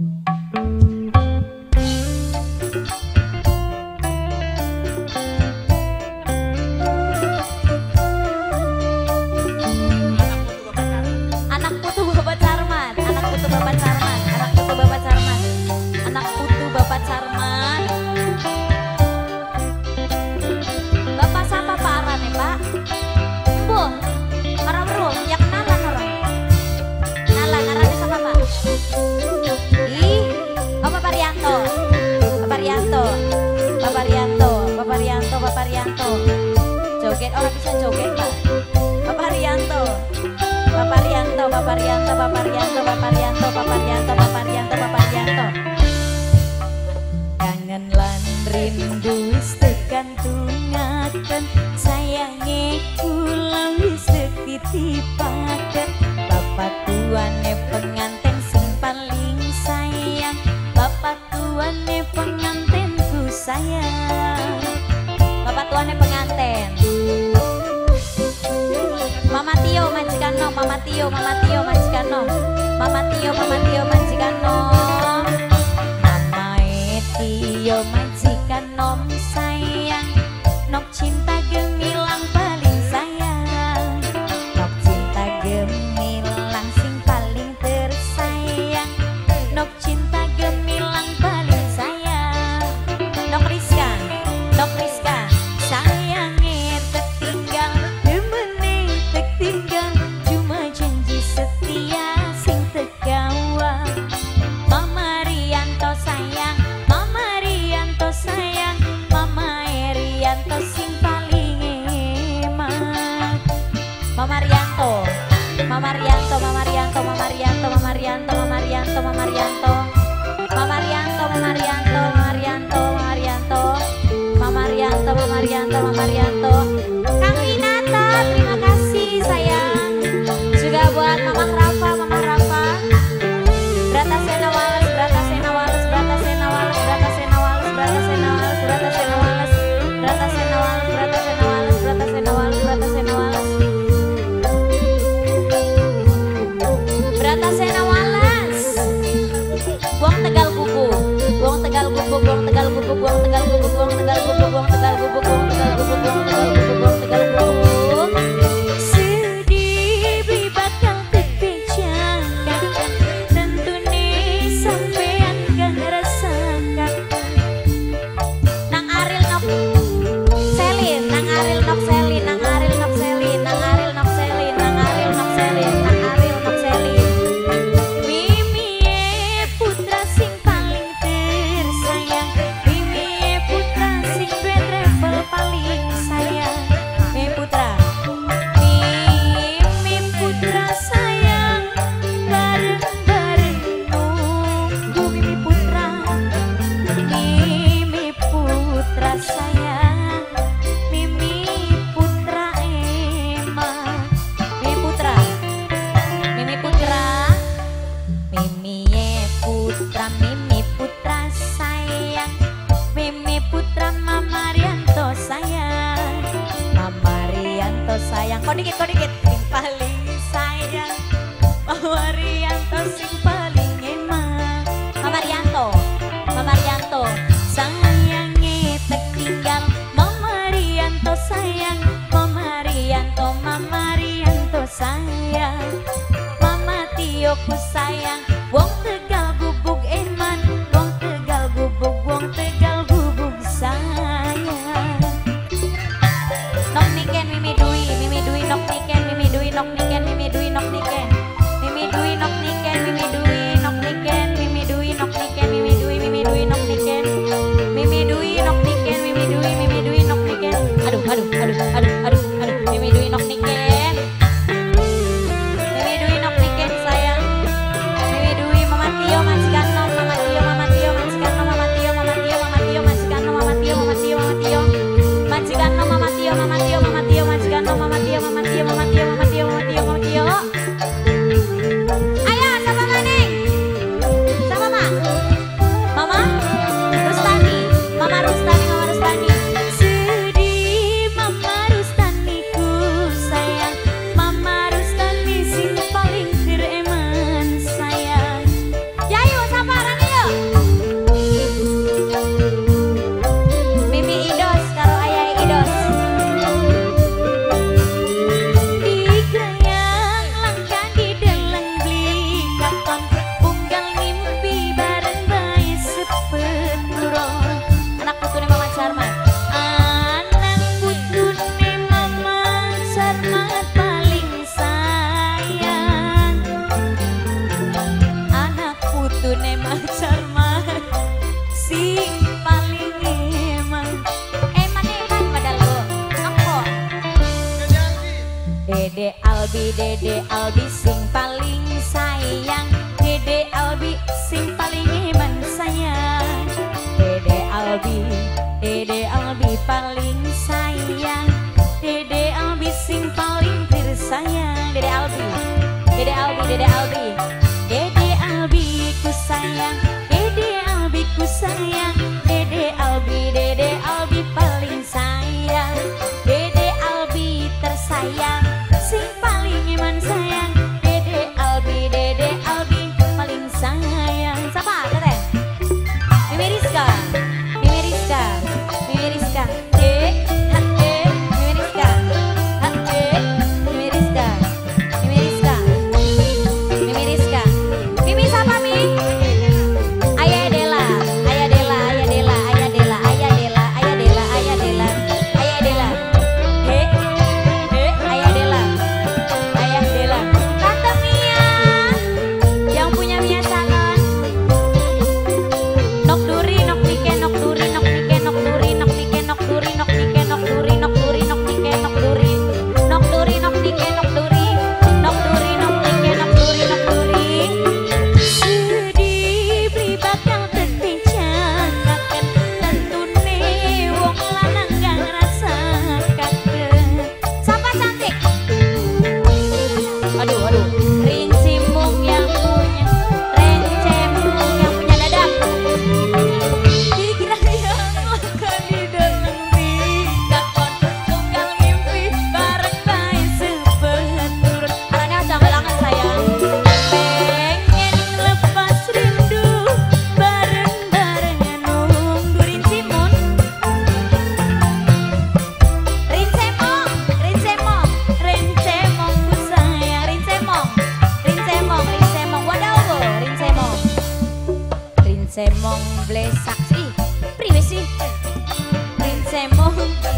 Joget, orang bisa joget Pak. Bapak Rianto, Bapak Rianto, Bapak Rianto, Bapak Rianto, Bapak Rianto, Bapak Rianto, Bapak Rianto, Bapak Rianto. Kangen lan rindu tekan tungaken, sayange kula wis dititipaken. Bapak tuane pengantin sing paling sayang, bapak tuane pengantenku sayang. Bapak tuane pengantin. Mama Tio majikan nom, Mama Tio, Mama Tio majikan nom, Mama Tio, Mama Tio majikan nom. Mama Tio majikan nom sayang, nok cinta gemilang paling sayang, nok cinta gemilang sing paling tersayang, nok cinta gemilang paling sayang, nok Rizka, nok Rizka. Mama Rianto, Mama Rianto, Mama Rianto, Mama Rianto, Mama Rianto, Mama Rianto, Mama Rianto, Mama Rianto, Mama Rianto, Mama Rianto, Mama Rianto, Mama Rianto, Mama Rianto, Mama Rianto. Kang Winata, terima kasih sayang. Juga buat Mama Rafa, Mama Rafa. Brata Sena Wales, Brata Sena Wales, Brata Sena Wales, Brata Sena Wales, Brata Sena Wales, Brata Sena Wales, Brata Sena Wales, Brata Sena Wales, Brata Sena Wales, Brata Sena Wales. Brata Sena Wales, buang Tegal Gubuk, buang Tegal Gubuk, buang Tegal Gubuk, buang Tegal Gubuk, buang Tegal Gubuk, buang Tegal Gubuk, buang Tegal Gubuk, buang Tegal Gubuk, buang Tegal Gubuk. Sedih beli bakal kepejangan, tentu nih sampean gak rasakan. Nang Aril nok Selin, Nang Aril nok Selin, Nang Aril nok Selin, Nang Aril nok Selin, Nang Aril nok Selin, Nang Aril nok Selin. Sayang, kok dikit sing paling sayang, Mama Rianto sing paling emang. Mama Rianto, Mama Rianto, sayangnya tertinggal. Mama Rianto sayang, Mama Rianto, Mama Rianto sayang, Mama Tio ku sayang. Wong Tegal Gubuk eman, wong Tegal Gubuk, wong Tegal Gubuk sayang. Nok niken Mimi Dwi, Mimi Dwi nok niken, Mimi Dwi nok niken, Mimi Dwi nok niken. Tune macar mah sing paling eman padahal lo apa Dede Albi sing paling sayang Dede Albi sing paling eman sayang Dede Albi paling sayang Dede Albi sing paling tersayang Dede Albi ku sayang Dede Albi ku sayang Dede Albi paling sayang Dede Albi tersayang sing paling iman sayang Dede Albi paling sayang siapa teteh Mimi Rizka Mimi Rizka Mimi Rizka Mimi Rizka Mimi Rizka Mimi Rizka Mimi Rizka Mimi siapa Mi Ayah Dela Ayah Dela Ayah Dela Ayah Dela Ayah Dela Ayah Dela Ayah Dela Ayah Dela Ayah Dela Ayah Dela Tante Mia yang punya Mia Salon nok duri nok nike nok duri nok nike nok duri nok nike nok duri nok nike nok duri nok duri nok nike nok duri nok duri nok nike nok duri nok duri nok nike nok duri nok duri sedih beli bakal terpecah kaken tentune wong lanang gak ngerasa kaken siapa cantik aduh Rinci Mung yang punya Rencemung yang punya dadak kira-kira yang makan di dalam dakon tunggal mimpi bareng baik sebentur arahnya jambelangan sayang pengen lepas rindu bareng-barengan nunggu Rinci Mung Rincemong ku sayang Rincemong wadaw Rincemong blesak sih priwe sih Rincemong